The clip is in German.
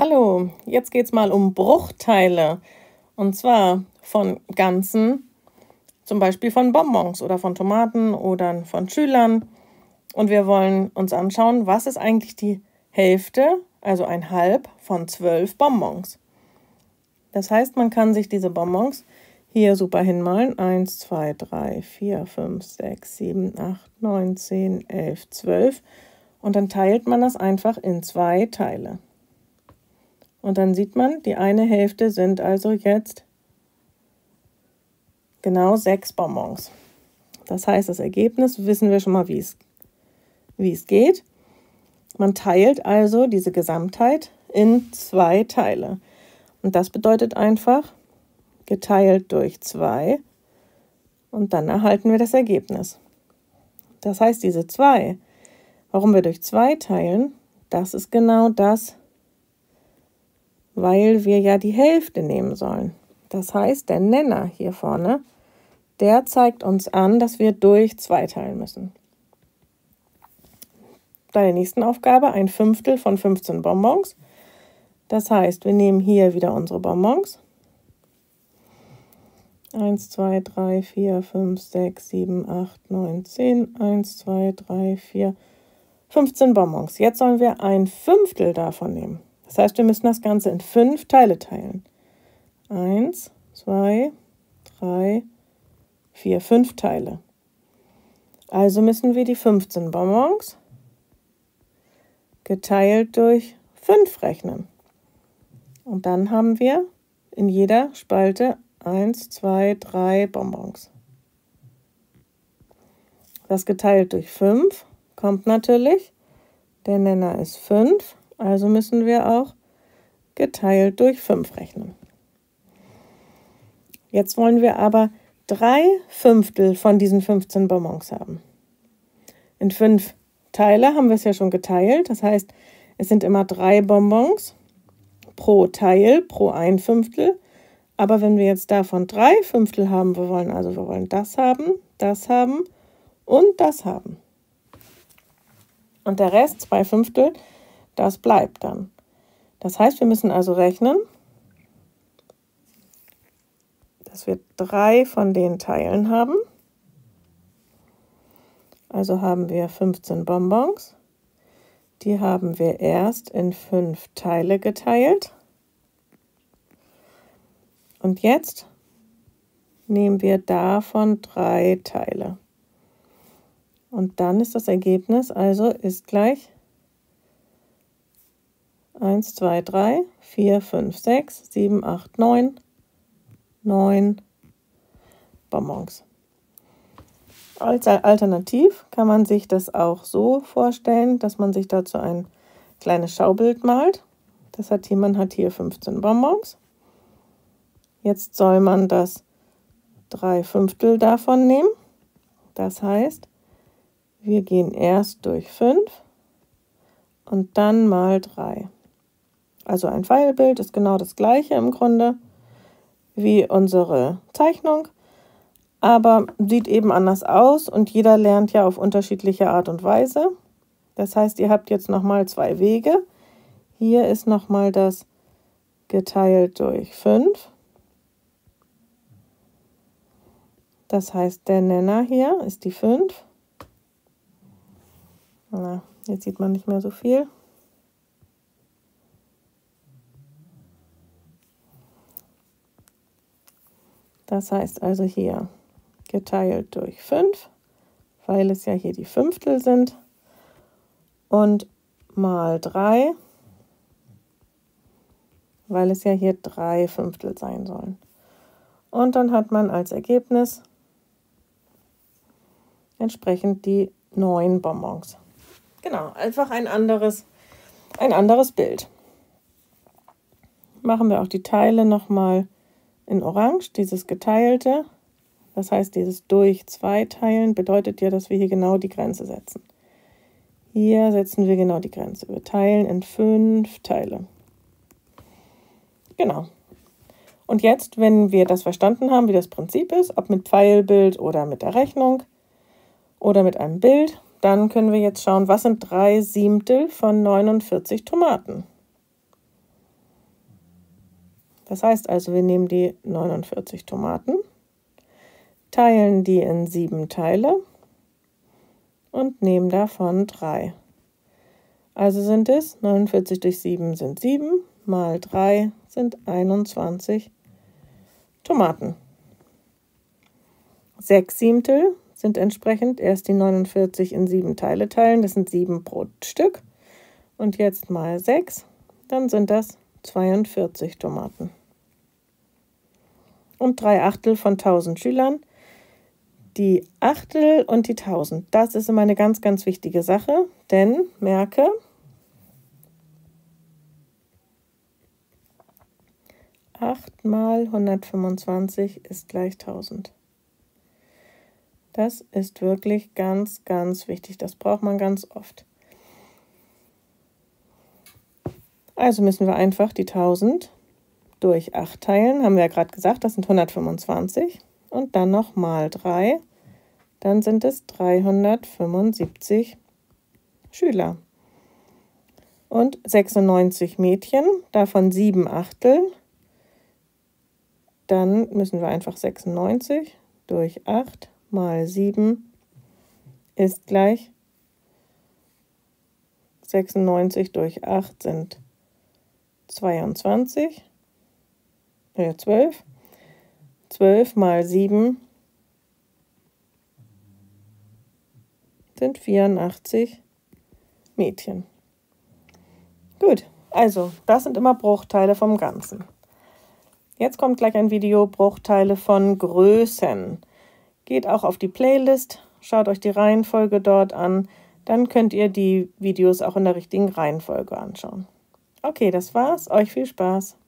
Hallo, jetzt geht es mal um Bruchteile. Und zwar von Ganzen, zum Beispiel von Bonbons oder von Tomaten oder von Schülern. Und wir wollen uns anschauen, was ist eigentlich die Hälfte, also ein Halb von 12 Bonbons. Das heißt, man kann sich diese Bonbons hier super hinmalen. 1, 2, 3, 4, 5, 6, 7, 8, 9, 10, 11, 12. Und dann teilt man das einfach in 2 Teile. Und dann sieht man, die eine Hälfte sind also jetzt genau 6 Bonbons. Das heißt, das Ergebnis wissen wir schon mal, wie es geht. Man teilt also diese Gesamtheit in 2 Teile. Und das bedeutet einfach, geteilt durch 2 und dann erhalten wir das Ergebnis. Das heißt, diese 2, warum wir durch 2 teilen, das ist genau das, weil wir ja die Hälfte nehmen sollen. Das heißt, der Nenner hier vorne, der zeigt uns an, dass wir durch 2 teilen müssen. Bei der nächsten Aufgabe 1/5 von 15 Bonbons. Das heißt, wir nehmen hier wieder unsere Bonbons. 1, 2, 3, 4, 5, 6, 7, 8, 9, 10. 1, 2, 3, 4, 15 Bonbons. Jetzt sollen wir 1/5 davon nehmen. Das heißt, wir müssen das Ganze in 5 Teile teilen. 1, 2, 3, 4, 5 Teile. Also müssen wir die 15 Bonbons geteilt durch 5 rechnen. Und dann haben wir in jeder Spalte 1, 2, 3 Bonbons. Das geteilt durch 5 kommt natürlich, der Nenner ist 5, also müssen wir auch geteilt durch 5 rechnen. Jetzt wollen wir aber 3/5 von diesen 15 Bonbons haben. In 5 Teile haben wir es ja schon geteilt, das heißt, es sind immer 3 Bonbons pro Teil, pro 1/5. Aber wenn wir jetzt davon 3/5 haben, wir wollen das haben und das haben. Und der Rest, 2/5, das bleibt dann. Das heißt, wir müssen also rechnen, dass wir 3 von den Teilen haben. Also haben wir 15 Bonbons. Die haben wir erst in 5 Teile geteilt. Und jetzt nehmen wir davon 3 Teile. Und dann ist das Ergebnis also ist gleich 1, 2, 3, 4, 5, 6, 7, 8, 9 Bonbons. Als Alternativ kann man sich das auch so vorstellen, dass man sich dazu ein kleines Schaubild malt. Man hat hier 15 Bonbons. Jetzt soll man das 3/5 davon nehmen. Das heißt, wir gehen erst durch 5 und dann mal 3. Also ein Pfeilbild ist genau das gleiche im Grunde wie unsere Zeichnung, aber sieht eben anders aus und jeder lernt ja auf unterschiedliche Art und Weise. Das heißt, ihr habt jetzt nochmal 2 Wege. Hier ist nochmal das geteilt durch 5. Das heißt, der Nenner hier ist die 5. Na, jetzt sieht man nicht mehr so viel. Das heißt also hier geteilt durch 5, weil es ja hier die 5 sind. Und mal 3, weil es ja hier 3/5 sein sollen. Und dann hat man als Ergebnis entsprechend die 9 Bonbons. Genau, einfach ein anderes Bild. Machen wir auch die Teile nochmal in Orange, dieses geteilte. Das heißt, dieses durch 2 teilen bedeutet ja, dass wir hier genau die Grenze setzen. Hier setzen wir genau die Grenze. Wir teilen in 5 Teile. Genau. Und jetzt, wenn wir das verstanden haben, wie das Prinzip ist, ob mit Pfeilbild oder mit der Rechnung oder mit einem Bild, dann können wir jetzt schauen, was sind 3/7 von 49 Tomaten? Das heißt also, wir nehmen die 49 Tomaten, teilen die in 7 Teile und nehmen davon 3. Also sind es 49 durch 7 sind 7, mal 3 sind 21 Tomaten. 6/7 sind entsprechend erst die 49 in 7 Teile teilen, das sind 7 pro Stück. Und jetzt mal 6, dann sind das 42 Tomaten. Und 3/8 von 1000 Schülern. Die Achtel und die 1000, das ist immer eine ganz, ganz wichtige Sache, denn merke, acht mal 125 ist gleich 1000. Das ist wirklich ganz, ganz wichtig, das braucht man ganz oft. Also müssen wir einfach die 1000 durch 8 teilen, haben wir ja gerade gesagt, das sind 125. Und dann noch mal 3, dann sind es 375 Schüler. Und 96 Mädchen, davon 7/8. Dann müssen wir einfach 96 durch 8 mal 7 ist gleich 96 durch 8 sind 12. 12 mal 7 sind 84 Mädchen. Gut, also das sind immer Bruchteile vom Ganzen. Jetzt kommt gleich ein Video, Bruchteile von Größen. Geht auch auf die Playlist, schaut euch die Reihenfolge dort an, dann könnt ihr die Videos auch in der richtigen Reihenfolge anschauen. Okay, das war's, euch viel Spaß!